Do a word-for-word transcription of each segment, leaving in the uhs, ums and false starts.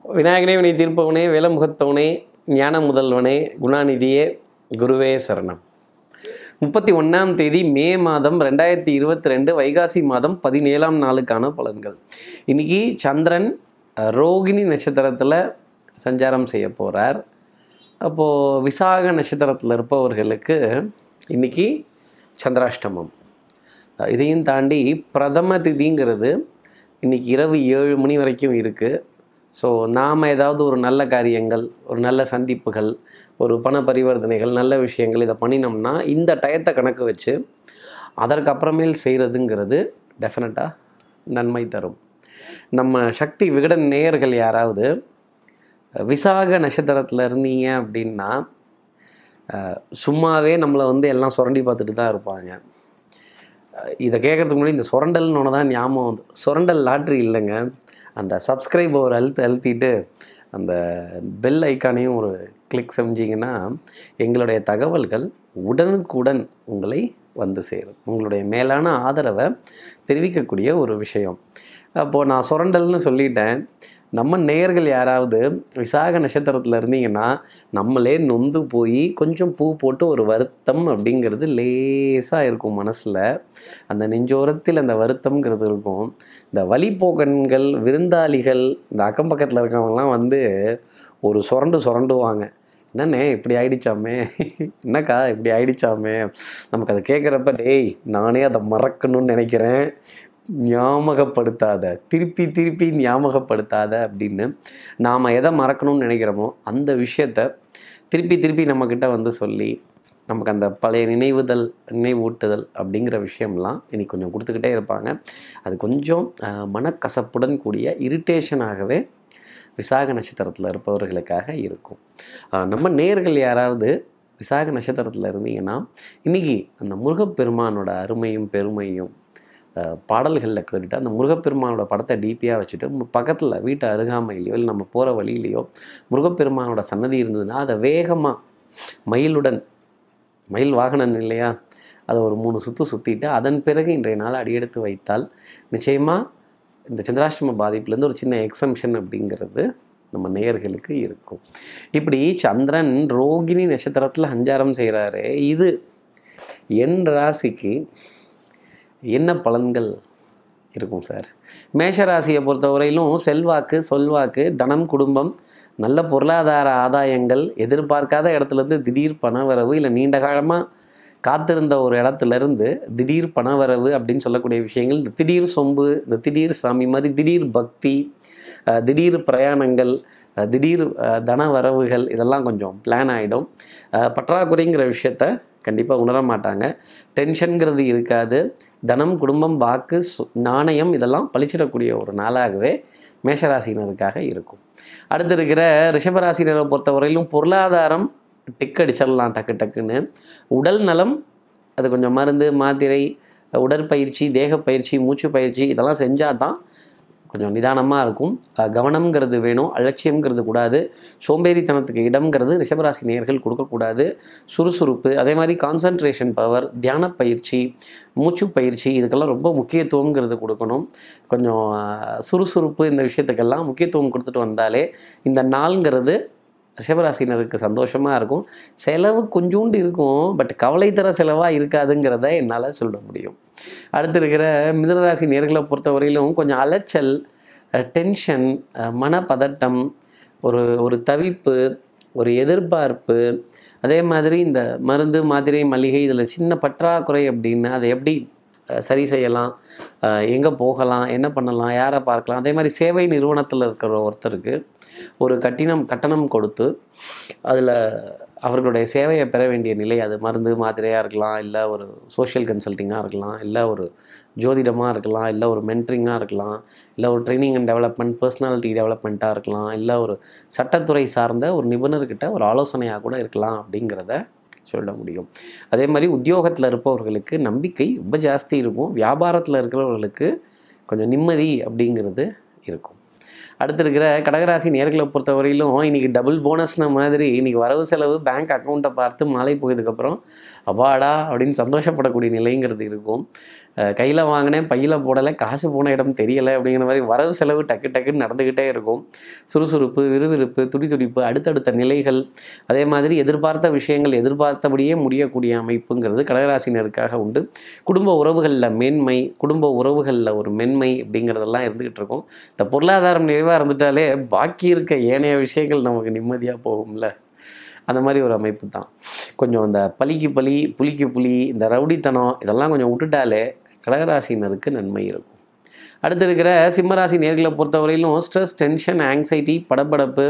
விநாயகனே வினை தீர்ப்பவனே வேலமுகத்தவனே ஞான முதல்வனே குணாநிதியே குருவே சரணம். முப்பத்தி ஒன்றாம் தேதி மே மாதம் ரெண்டாயிரத்தி இருபத்தி ரெண்டு வைகாசி மாதம் பதினேழாம் நாளுக்கான பலன்கள். இன்றைக்கி சந்திரன் ரோகிணி நட்சத்திரத்தில் சஞ்சாரம் செய்ய போகிறார். அப்போது விசாக நட்சத்திரத்தில் இருப்பவர்களுக்கு இன்றைக்கி சந்திராஷ்டமம். இதையும் தாண்டி பிரதம திதிங்கிறது இன்றைக்கி இரவு ஏழு மணி வரைக்கும் இருக்குது. ஸோ நாம் ஏதாவது ஒரு நல்ல காரியங்கள், ஒரு நல்ல சந்திப்புகள், ஒரு பண பரிவர்த்தனைகள், நல்ல விஷயங்கள் இதை பண்ணினோம்னா இந்த டயத்தை கணக்கு வச்சு அதற்கப்புறமேல் செய்கிறதுங்கிறது டெஃபினட்டாக நன்மை தரும். நம்ம சக்தி விகடன் நேயர்கள் யாராவது விசாக நட்சத்திரத்தில் இருந்தீங்க அப்படின்னா சும்மாவே நம்மளை வந்து எல்லாம் சுரண்டி பார்த்துட்டு தான் இருப்பாங்க. இதை கேட்குறதுக்கு முன்னாடி இந்த சுரண்டல்னு ஒன்று தான் ஞாபகம் வந்து, சுரண்டல் லாட்ரி இல்லைங்க. அந்த சப்ஸ்கிரைப் ஒரு அழுத்து அழுத்திட்டு அந்த பெல் ஐக்கானையும் ஒரு கிளிக் செஞ்சிங்கன்னா எங்களுடைய தகவல்கள் உடனுக்குடன் உங்களை வந்து சேரும். உங்களுடைய மேலான ஆதரவை தெரிவிக்கக்கூடிய ஒரு விஷயம். அப்போது நான் சுரண்டல்னு சொல்லிட்டேன். நம்ம நேயர்கள் யாராவது விசாக நட்சத்திரத்தில் இருந்தீங்கன்னா நம்மளே நொந்து போய் கொஞ்சம் பூ போட்டு ஒரு வருத்தம் அப்படிங்கிறது லேசாக இருக்கும் மனசில். அந்த நெஞ்சோரத்தில் அந்த வருத்தம்ங்கிறது இருக்கும். இந்த வழிப்போக்கன்கள், விருந்தாளிகள், இந்த அக்கம் பக்கத்தில் இருக்கவங்கலாம் வந்து ஒரு சுரண்டு சுரண்டுவாங்க. என்னண்ணே இப்படி ஆயிடுச்சாமே, என்னக்கா இப்படி ஆயிடுச்சாமே. நமக்கு அதை கேட்குறப்ப டேய் நானே அதை மறக்கணும்னு நினைக்கிறேன், ஞாபகப்படுத்தாத, திருப்பி திருப்பி ஞாபகப்படுத்தாத அப்படின்னு நாம் எதை மறக்கணும்னு நினைக்கிறோமோ அந்த விஷயத்த திருப்பி திருப்பி நம்மக்கிட்ட வந்து சொல்லி நமக்கு அந்த பழைய நினைவுதல், நினைவூட்டுதல் அப்படிங்கிற விஷயம்லாம் இன்னைக்கு கொஞ்சம் கொடுத்துக்கிட்டே இருப்பாங்க. அது கொஞ்சம் மனக்கசப்புடன் கூடிய இரிட்டேஷனாகவே விசாக நட்சத்திரத்தில் இருப்பவர்களுக்காக இருக்கும். நம்ம நேயர்கள் யாராவது விசாக நட்சத்திரத்தில் இருந்தீங்கன்னா இன்றைக்கி அந்த முருகப்பெருமானோட அருமையும் பெருமையும் பாடல்களில் கேட்டுட்டு அந்த முருகப்பெருமானோட படத்தை டிபியாக வச்சுட்டு பக்கத்தில் வீட்டு அருகாமையிலையோ இல்லை நம்ம போகிற வழியிலையோ முருகப்பெருமானோட சன்னதி இருந்ததுன்னா அதை வேகமாக மயிலுடன், மயில் வாகனம் இல்லையா, அதை ஒரு மூணு சுற்று சுற்றிட்டு அதன் பிறகு இன்றைய நாள் அடியெடுத்து வைத்தால் நிச்சயமாக இந்த சந்திராஷ்டம பாதிப்புலேருந்து ஒரு சின்ன எக்ஸம்ஷன் அப்படிங்கிறது நம்ம நேயர்களுக்கு இருக்கும். இப்படி சந்திரன் ரோகிணி நட்சத்திரத்தில் சஞ்சாரம் செய்கிறாரு. இது என் ராசிக்கு என்ன பலன்கள் இருக்கும் சார்? மேஷராசியை பொறுத்தவரையிலும் செல்வாக்கு, சொல்வாக்கு, தனம், குடும்பம், நல்ல பொருளாதார ஆதாயங்கள், எதிர்பார்க்காத இடத்துலேருந்து திடீர் பணவரவு, இல்லை நீண்ட காலமாக காத்திருந்த ஒரு இடத்துலேருந்து திடீர் பணவரவு அப்படின்னு சொல்லக்கூடிய விஷயங்கள், இந்த திடீர் சொம்பு, இந்த திடீர் சாமி மாதிரி திடீர் பக்தி, திடீர் பிரயாணங்கள், திடீர் தன வரவுகள் இதெல்லாம் கொஞ்சம் பிளான் ஆகிடும். பற்றாக்குறைங்கிற விஷயத்த கண்டிப்பாக உணர மாட்டாங்க. டென்ஷனுங்கிறது இருக்காது. தனம், குடும்பம், வாக்கு, நாணயம் இதெல்லாம் பழிச்சிடக்கூடிய ஒரு நாளாகவே மேஷராசினருக்காக இருக்கும். அடுத்து இருக்கிற ரிஷபராசினரை பொறுத்தவரையிலும் பொருளாதாரம் டிக் அடிச்சிடலாம் டக்கு டக்குன்னு. உடல் நலம் அது கொஞ்சம் மருந்து, மாத்திரை, உடற்பயிற்சி, தேக பயிற்சி, மூச்சு பயிற்சி இதெல்லாம் செஞ்சால் தான் கொஞ்சம் நிதானமாக இருக்கும். கவனம்ங்கிறது வேணும், அலட்சியம்ங்கிறது கூடாது. சோம்பேறித்தனத்துக்கு இடம்ங்கிறது ரிஷபராசி நேயர்கள் கொடுக்கக்கூடாது. சுறுசுறுப்பு, அதே மாதிரி கான்சன்ட்ரேஷன் பவர், தியான பயிற்சி, மூச்சு பயிற்சி இதுக்கெல்லாம் ரொம்ப முக்கியத்துவங்கிறது கொடுக்கணும். கொஞ்சம் சுறுசுறுப்பு இந்த விஷயத்துக்கெல்லாம் முக்கியத்துவம் கொடுத்துட்டு வந்தாலே இந்த நாள்ங்கிறது ரிஷபராசினருக்கு சந்தோஷமாக இருக்கும். செலவு கொஞ்சோண்டு இருக்கும், பட் கவலை தர செலவாக இருக்காதுங்கிறத என்னால் சொல்ல முடியும். அடுத்து இருக்கிற மிதுனராசி நேர்களை பொறுத்தவரையிலும் கொஞ்சம் அலைச்சல், டென்ஷன், மனப்பதட்டம், ஒரு ஒரு தவிப்பு, ஒரு எதிர்பார்ப்பு, அதே மாதிரி இந்த மருந்து, மாத்திரை, மளிகை இதில் சின்ன பற்றாக்குறை அப்படின்னு அதை எப்படி சரி செய்யலாம், எங்கே போகலாம், என்ன பண்ணலாம், யாரை பார்க்கலாம். அதே மாதிரி சேவை நிறுவனத்தில் இருக்கிற ஒருத்தருக்கு ஒரு கட்டினம் கட்டணம் கொடுத்து அதில் அவர்களுடைய சேவையை பெற வேண்டிய நிலை, அது மருந்து மாத்திரையாக இருக்கலாம், இல்லை ஒரு சோஷியல் கன்சல்ட்டிங்காக இருக்கலாம், இல்லை ஒரு ஜோதிடமாக இருக்கலாம், இல்லை ஒரு மென்ட்ரிங்காக இருக்கலாம், இல்லை ஒரு ட்ரைனிங் அண்ட் டெவலப்மெண்ட், பர்சனாலிட்டி டெவலப்மெண்ட்டாக இருக்கலாம், இல்லை ஒரு சட்டத்துறை சார்ந்த ஒரு நிபுணர்கிட்ட ஒரு ஆலோசனையாக கூட இருக்கலாம் அப்படிங்கிறத சொல்ல முடியும். அதே மாதிரி உத்தியோகத்தில் இருப்பவர்களுக்கு நம்பிக்கை ரொம்ப ஜாஸ்தி இருக்கும். வியாபாரத்தில் இருக்கிறவர்களுக்கு கொஞ்சம் நிம்மதி அப்படிங்கிறது இருக்கும். அடுத்து இருக்கிற கடகராசி நேர்களை பொறுத்தவரையிலும் இன்றைக்கி டபுள் போனஸ்ன மாதிரி இன்றைக்கி வரவு செலவு பேங்க் அக்கௌண்ட்டை பார்த்து மழை போயதுக்கப்புறம் அவாடா அப்படின்னு சந்தோஷப்படக்கூடிய நிலைங்கிறது இருக்கும். கையில் வாங்கினேன், பையில் போடலை, காசு போன இடம் தெரியலை அப்படிங்கிற மாதிரி வரவு செலவு டக்கு டக்குன்னு நடந்துக்கிட்டே இருக்கும். சுறுசுறுப்பு, விறுவிறுப்பு, துடிதுடிப்பு, அடுத்தடுத்த நிலைகள், அதே மாதிரி எதிர்பார்த்த விஷயங்கள் எதிர்பார்த்தபடியே முடியக்கூடிய அமைப்புங்கிறது கடகராசினருக்காக உண்டு. குடும்ப உறவுகளில் மேன்மை, குடும்ப உறவுகளில் ஒரு மென்மை அப்படிங்கிறதெல்லாம் இருந்துக்கிட்டு இருக்கும். இந்த பொருளாதாரம் நிறைவாக இருந்துட்டாலே பாக்கி இருக்க ஏனைய விஷயங்கள் நமக்கு நிம்மதியாக போகும்ல, அந்த மாதிரி ஒரு அமைப்பு தான். கொஞ்சம் இந்த பலிக்கு பலி, புலிக்கு புலி, இந்த ரவுடித்தனம் இதெல்லாம் கொஞ்சம் விட்டுட்டாலே கடகராசினருக்கு நன்மை இருக்கும். அடுத்து இருக்கிற சிம்மராசி நேர்களை பொறுத்தவரையிலும் ஸ்ட்ரெஸ், டென்ஷன், ஆங்ஸைட்டி, படபடப்பு,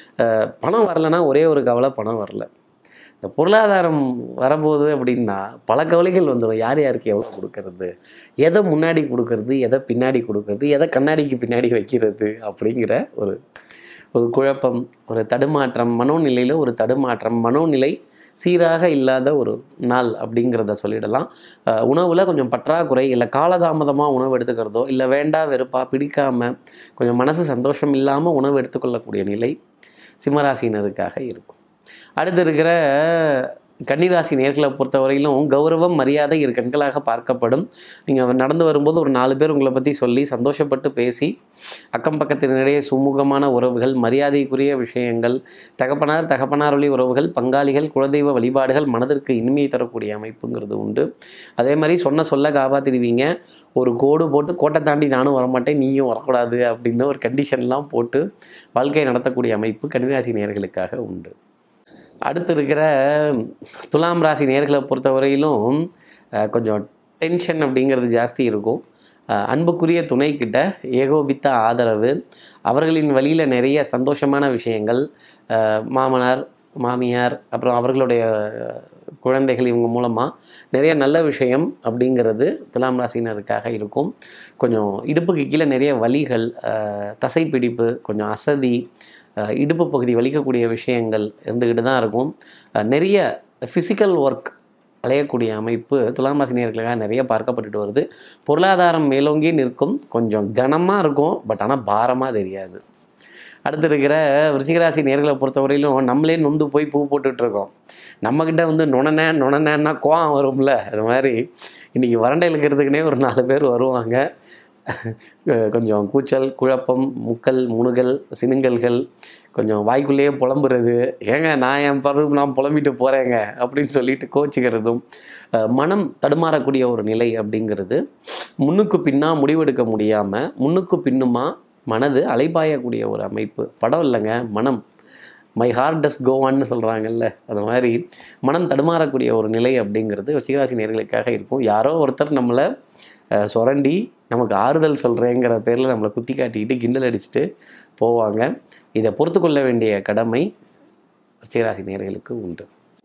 பணம் வரலைன்னா ஒரே ஒரு கவலை, பணம் வரல. இந்த பொருளாதாரம் வரப்போகுது அப்படின்னா பல கவலைகள் வந்துடும். யார் யாருக்கு எவ்வளோ கொடுக்கறது, எதை முன்னாடி கொடுக்கறது, எதை பின்னாடி கொடுக்கறது, எதை கண்ணாடிக்கு பின்னாடி வைக்கிறது அப்படிங்கிற ஒரு ஒரு குழப்பம், ஒரு தடுமாற்றம், மனோநிலையில் ஒரு தடுமாற்றம், மனோநிலை சீராக இல்லாத ஒரு நாள் அப்படிங்கிறத சொல்லிடலாம். உணவில் கொஞ்சம் பற்றாக்குறை, இல்லை காலதாமதமாக உணவு எடுத்துக்கிறதோ, இல்லை வேண்டா வெறுப்பா பிடிக்காமல் கொஞ்சம் மனசு சந்தோஷம் இல்லாமல் உணவு எடுத்துக்கொள்ளக்கூடிய நிலை சிம்மராசினருக்காக இருக்கும். அடுத்து இருக்கிற கன்னிராசி நேர்களை பொறுத்தவரையிலும் கௌரவம், மரியாதை இரு கண்களாக பார்க்கப்படும். நீங்கள் நடந்து வரும்போது ஒரு நாலு பேர் உங்களை பற்றி சொல்லி சந்தோஷப்பட்டு பேசி அக்கம் பக்கத்தினிடையே சுமூகமான உறவுகள், மரியாதைக்குரிய விஷயங்கள், தகப்பனார் தகப்பனார் வழி உறவுகள், பங்காளிகள், குலதெய்வ வழிபாடுகள் மனதிற்கு இனிமையை தரக்கூடிய அமைப்புங்கிறது உண்டு. அதே மாதிரி சொன்ன சொல்ல காப்பாற்றிடுவீங்க. ஒரு கோடு போட்டு கோட்டை தாண்டி நானும் வரமாட்டேன், நீயும் வரக்கூடாது அப்படின்னு ஒரு கண்டிஷன்லாம் போட்டு வாழ்க்கையை நடத்தக்கூடிய அமைப்பு கன்னிராசி நேர்களுக்காக உண்டு. அடுத்து இருக்கிற துலாம் ராசி நேர்களை பொறுத்தவரையிலும் கொஞ்சம் டென்ஷன் அப்படிங்கிறது ஜாஸ்தி இருக்கும். அன்புக்குரிய துணைக்கிட்ட ஏகோபித்த ஆதரவு, அவர்களின் வழியில் நிறைய சந்தோஷமான விஷயங்கள், மாமனார் மாமியார் அப்புறம் அவர்களுடைய குழந்தைகள் இவங்க மூலமாக நிறைய நல்ல விஷயம் அப்படிங்கிறது துலாம் ராசினருக்காக இருக்கும். கொஞ்சம் இடுப்புக்கு கீழே நிறைய வலிகள், தசைப்பிடிப்பு, கொஞ்சம் அசதி, இடுப்பு பகுதி வலிக்கக்கூடிய விஷயங்கள் இருந்துக்கிட்டு தான் இருக்கும். நிறைய ஃபிசிக்கல் ஒர்க் அலையக்கூடிய அமைப்பு துலாம் ராசினியர்களுக்காக நிறைய பார்க்கப்பட்டுட்டு வருது. பொருளாதாரம் மேலோங்கி நிற்கும், கொஞ்சம் கனமாக இருக்கும், பட் ஆனால் பாரமாக தெரியாது. அடுத்து இருக்கிற விருச்சிகராசி நேர்களை பொறுத்தவரையிலும் நம்மளே நொந்து போய் பூ போட்டுட்ருக்கோம். நம்மக்கிட்ட வந்து நுணனே நுணனேன்னா கோவம் வரும்ல, அது மாதிரி இன்றைக்கி வறண்டை இழுக்கிறதுக்குனே ஒரு நாலு பேர் வருவாங்க. கொஞ்சம் கூச்சல், குழப்பம், முக்கல், முணுகல், சினுங்கல்கள், கொஞ்சம் வாய்க்குள்ளேயே புலம்புறது, ஏங்க நான் என் பருவம் நான் புலம்பிட்டு போகிறேங்க அப்படின்னு சொல்லிட்டு கோச்சிக்கிறதும், மனம் தடுமாறக்கூடிய ஒரு நிலை அப்படிங்கிறது, முன்னுக்கு பின்னா முடிவெடுக்க முடியாமல் முன்னுக்கு பின்னுமா மனது அலைபாயக்கூடிய ஒரு அமைப்பு. படம் இல்லைங்க, மனம். மை ஹார்ட் டஸ் கோ ஆன்னு சொல்கிறாங்கல்ல, அது மாதிரி மனம் தடுமாறக்கூடிய ஒரு நிலை அப்படிங்கிறது விருச்சிகராசி நேர்களுக்காக இருக்கும். யாரோ ஒருத்தர் நம்மளை சுரண்டி நமக்கு ஆறுதல் சொல்கிறேங்கிற பேரில் நம்மளை குத்தி காட்டிக்கிட்டு கிண்டல் அடிச்சுட்டு போவாங்க. இதை பொறுத்து கொள்ள வேண்டிய கடமை விருச்சிகராசி நேர்களுக்கு உண்டு.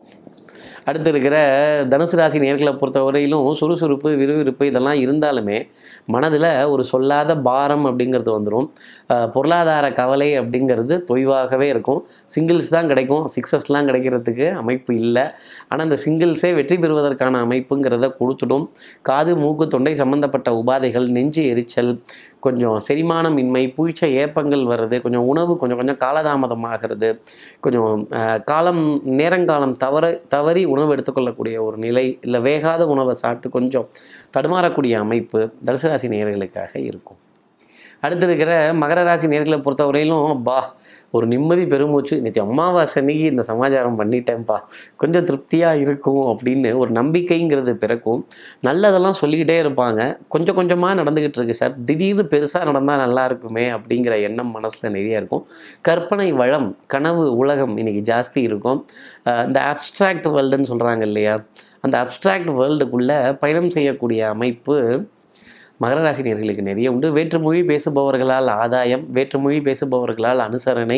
அடுத்து இருக்கிற தனுசு ராசி நேர்களை பொறுத்தவரையிலும் சுறுசுறுப்பு, விறுவிறுப்பு இதெல்லாம் இருந்தாலுமே மனதில் ஒரு சொல்லாத பாரம் அப்படிங்கிறது வந்துடும். பொருளாதார கவலை அப்படிங்கிறது தொய்வாகவே இருக்கும். சிங்கிள்ஸ் தான் கிடைக்கும், சிக்ஸஸ்லாம் கிடைக்கிறதுக்கு அமைப்பு இல்லை. ஆனால் அந்த சிங்கிள்ஸே வெற்றி பெறுவதற்கான அமைப்புங்கிறத கொடுத்துடும். காது, மூக்கு, தொண்டை சம்மந்தப்பட்ட உபாதைகள், நெஞ்சு எரிச்சல், கொஞ்சம் செரிமானம் இன்மை, பூய்ச்ச ஏப்பங்கள் வர்றது, கொஞ்சம் உணவு கொஞ்சம் கொஞ்சம் காலதாமதமாகிறது, கொஞ்சம் காலம் நேரங்காலம் தவற தவறி உணவு எடுத்துக்கொள்ளக்கூடிய ஒரு நிலை, இல்லை வேகாத உணவை சாப்பிட்டு கொஞ்சம் தடுமாறக்கூடிய அமைப்பு தனுசு ராசி நேயர்களுக்காக இருக்கும். அடுத்து இருக்கிற மகர ராசி நேர்களை பொறுத்தவரையிலும் பா ஒரு நிம்மதி பெருமூச்சு, நேற்று அமாவாசை அன்னைக்கு இந்த சமாச்சாரம் பண்ணிட்டேன்ப்பா, கொஞ்சம் திருப்தியாக இருக்கும் அப்படின்னு ஒரு நம்பிக்கைங்கிறது பிறக்கும். நல்லதெல்லாம் சொல்லிக்கிட்டே இருப்பாங்க. கொஞ்சம் கொஞ்சமாக நடந்துக்கிட்டு இருக்கு சார், திடீர்னு பெருசாக நடந்தால் நல்லா இருக்குமே அப்படிங்கிற எண்ணம் மனசில் நிறைய இருக்கும். கற்பனை வளம், கனவு உலகம் இன்றைக்கி ஜாஸ்தி இருக்கும். இந்த அப்ஸ்ட்ராக்ட் வேர்ல்டுன்னு சொல்கிறாங்க இல்லையா, அந்த அப்ஸ்ட்ராக்ட் வேர்ல்டுக்குள்ளே பயணம் செய்யக்கூடிய அமைப்பு மகர ராசி நேயர்களுக்கு நிறைய உண்டு. வேற்றுமொழி பேசுபவர்களால் ஆதாயம், வேற்றுமொழி பேசுபவர்களால் அனுசரணை,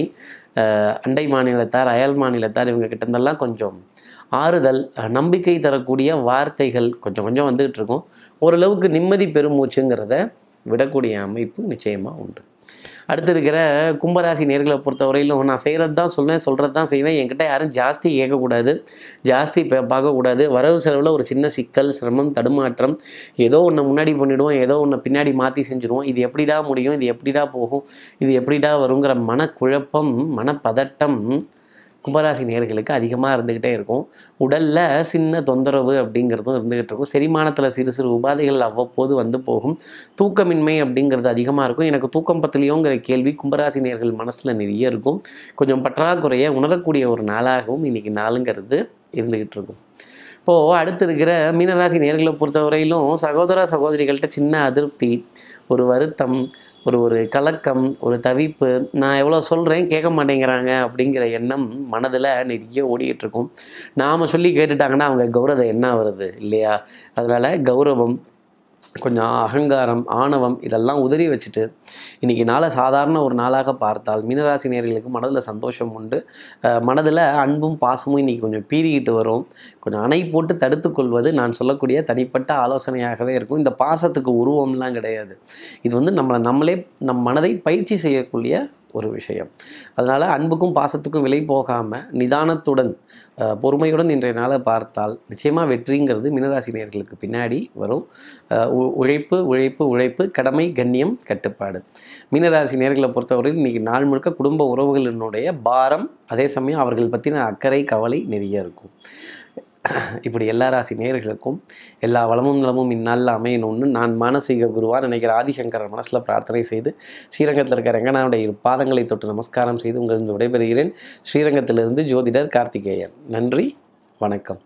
அண்டை மாநிலத்தார், அயல் மாநிலத்தார் இவங்க கிட்டேருந்தெல்லாம் கொஞ்சம் ஆறுதல், நம்பிக்கை தரக்கூடிய வார்த்தைகள் கொஞ்சம் கொஞ்சம் வந்துகிட்டு இருக்கும். ஓரளவுக்கு நிம்மதி பெருமூச்சுங்கிறத விடக்கூடிய அமைப்பு நிச்சயமாக உண்டு. அடுத்து இருக்கிற கும்பராசி நேர்களை பொறுத்தவரையிலும் நான் செய்கிறது தான் சொல்லுவேன், சொல்கிறது தான் செய்வேன், என்கிட்ட யாரும் ஜாஸ்தி கேட்கக்கூடாது, ஜாஸ்தி பார்க்கக்கூடாது. வரவு செலவில் ஒரு சின்ன சிக்கல், சிரமம், தடுமாற்றம், ஏதோ ஒன்று முன்னாடி பண்ணிவிடுவோம், ஏதோ ஒன்று பின்னாடி மாற்றி செஞ்சுருவோம், இது எப்படிடா முடியும், இது எப்படிடா போகும், இது எப்படிடா வருங்கிற மனக்குழப்பம், மனப்பதட்டம் கும்பராசி நேயர்களுக்கு அதிகமாக இருந்துக்கிட்டே இருக்கும். உடலில் சின்ன தொந்தரவு அப்படிங்கிறதும் இருந்துகிட்டு இருக்கும். செரிமானத்தில் சிறு சிறு உபாதைகள் அவ்வப்போது வந்து போகும். தூக்கமின்மை அப்படிங்கிறது அதிகமாக இருக்கும். எனக்கு தூக்கம் பத்தலையோங்கிற கேள்வி கும்பராசி நேயர்கள் மனசில் நிறைய இருக்கும். கொஞ்சம் பற்றாக்குறையை உணரக்கூடிய ஒரு நாளாகவும் இன்றைக்கி நாளுங்கிறது இருந்துக்கிட்டு இருக்கும். இப்போது அடுத்து இருக்கிற மீனராசி நேயர்களை பொறுத்தவரையிலும் சகோதர சகோதரிகள்கிட்ட சின்ன அதிருப்தி, ஒரு வருத்தம், ஒரு ஒரு கலக்கம், ஒரு தவிப்பு, நான் எவ்வளோ சொல்கிறேன் கேட்க மாட்டேங்கிறாங்க அப்படிங்கிற எண்ணம் மனதில் நிறைய ஓடிக்கிட்டுருக்கும். நாம் சொல்லி கேட்டுட்டாங்கன்னா அவங்க கௌரவம் என்ன வருது இல்லையா? அதனால் கௌரவம், கொஞ்சம் அகங்காரம், ஆணவம் இதெல்லாம் உதறி வச்சுட்டு இன்றைக்கி நாளை சாதாரண ஒரு நாளாக பார்த்தால் மீனராசி நேயர்களுக்கு மனதில் சந்தோஷம் உண்டு. மனதில் அன்பும் பாசமும் இன்றைக்கி கொஞ்சம் பீறிக்கிட்டு வரும். கொஞ்சம் அணை போட்டு தடுத்து கொள்வது நான் சொல்லக்கூடிய தனிப்பட்ட ஆலோசனையாகவே இருக்கும். இந்த பாசத்துக்கு உருவம்லாம் கிடையாது. இது வந்து நம்மளை நம்மளே நம் மனதை பயிற்சி செய்யக்கூடிய ஒரு விஷயம். அதனால் அன்புக்கும் பாசத்துக்கும் விலை போகாமல் நிதானத்துடன் பொறுமையுடன் இன்றைய நாளை பார்த்தால் நிச்சயமாக வெற்றிங்கிறது மீனராசி நேயர்களுக்கு பின்னாடி வரும். உழைப்பு உழைப்பு உழைப்பு, கடமை, கண்ணியம், கட்டுப்பாடு. மீனராசி நேயர்களை பொறுத்தவரையில் இன்றைக்கி நாள் முழுக்க குடும்ப உறவுகளினுடைய பாரம், அதே சமயம் அவர்கள் பற்றின அக்கறை கவலை நிறைய இருக்கும். இப்படி எல்லா ராசி நேயர்களுக்கும் எல்லா வளமும் நலமும் இந்நாளில் அமையணும்னு நான் மானசீக குருவாக நினைக்கிற ஆதிசங்கரர் மனசில் பிரார்த்தனை செய்து ஸ்ரீரங்கத்தில் இருக்கிற ரங்கநாதனுடைய இரு பாதங்களை தொட்டு நமஸ்காரம் செய்து உங்களிருந்து விடைபெறுகிறேன். ஸ்ரீரங்கத்திலிருந்து ஜோதிடர் கார்த்திகேயன். நன்றி, வணக்கம்.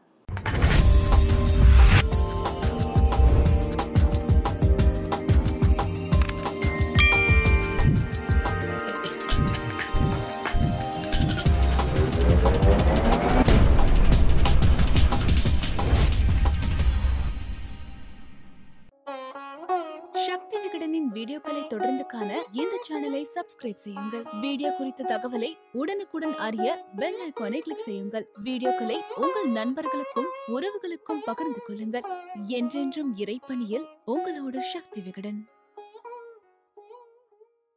சக்தி விகடனின் வீடியோக்களை தொடர்ந்து காண இந்த சேனலை சப்ஸ்கிரைப் செய்யுங்கள். வீடியோ குறித்த தகவலை உடனுக்குடன் அறிய பெல் ஐகானை கிளிக் செய்யுங்கள். வீடியோக்களை உங்கள் நண்பர்களுக்கும் உறவுகளுக்கும் பகிர்ந்து கொள்ளுங்கள். என்றென்றும் இறைப்பணியில் உங்களோட சக்தி விகடன்.